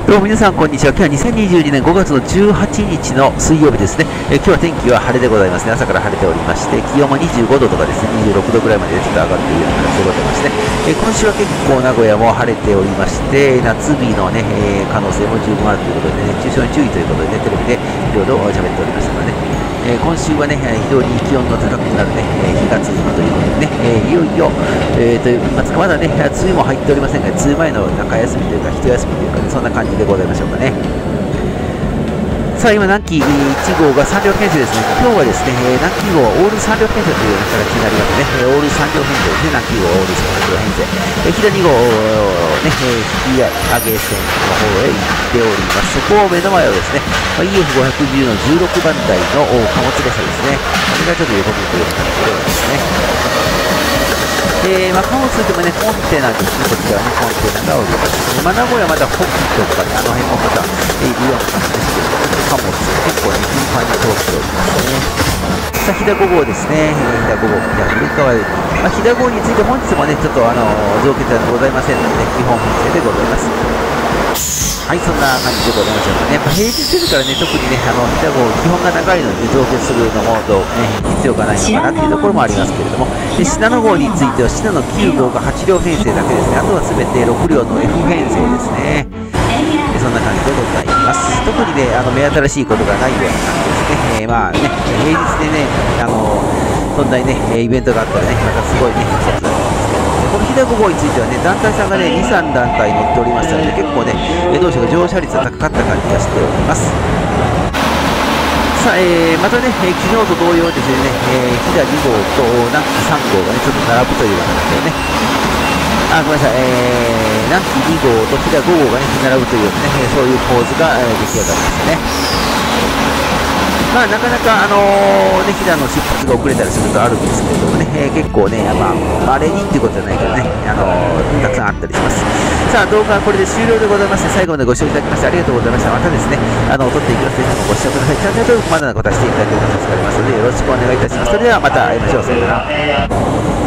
どうも皆さんこんにちは。今日は2022年5月の18日の水曜日ですね。今日は天気は晴れでございますね。朝から晴れておりまして、気温も25度とかですね、26度ぐらいまでちょっと上がっているような形でございますね。今週は結構名古屋も晴れておりまして、夏日のね、可能性も十分あるということで、熱中症に注意ということでね、テレビでいろいろ喋っておりましたのでね。今週はね、非常に気温の高くなるね、日が続くということでね、いよいよ、というまだね、梅雨も入っておりませんが、梅雨前の中休みというか、一休みというか、ね、そんな感じでございましょうかね。さあ、今、南紀1号が3両編成ですね。今日はですね、南紀号はオール3両編成という形になりますね。オール3両編成ですね、南紀号オール3両編成。飛騨2号、ね、引き上げ線の方へ行っております。そこを目の前をですね、EF510 の16番台の貨物列車ですね。これがちょっと横に行くような形でございますね。貨物といってもね、コンテナですね、こちらはね、コンテナがおります。名古屋まだ北紀とかね、あの辺もまたいるような感じですけど、貨物、結構ね、頻繁に通っておりますね。さあ、飛騨5号ですね、飛騨5号、飛騨古川駅。飛騨号について本日もね、ちょっと増結はございませんので、基本編成でございます。はい、そんな感じでございましょうかね。平日ですからね、特にね、飛騨号、基本が長いので、増結するのも必要がないのかなっていうところもありますけれども、信濃号については、信濃9号が8両編成だけですね。あとは全て6両の F 編成ですね。そんな感じでございます。特にね、目新しいことがないような感じですね。まあね、平日でね、そんなにね、イベントがあったらね、またすごいね、活躍なんですけど、この飛騨5号についてはね、団体さんがね、2、3団体乗っておりましたので、結構ね、同士が乗車率が高かった感じがしております。さあ、またね、昨日と同様ですね、飛騨2号と南紀3号がね、ちょっと並ぶという形でね、ごめんなさい、南紀2号と飛騨5号がね、並ぶというね、そういう構図が出来上がりましたね。まあ、なかなか、ね、飛騨の出発が遅れたりするとあるんですけれどもね、結構ね、まあ、稀にっていうことじゃないけどね、たくさんあったりします。さあ、動画はこれで終了でございます。最後までご視聴いただきましてありがとうございました。またですね、撮っていきますので、ご視聴ください。チャンネル登録まだの方していただけると助かりますので、よろしくお願いいたします。それではまた会いましょう。さよなら。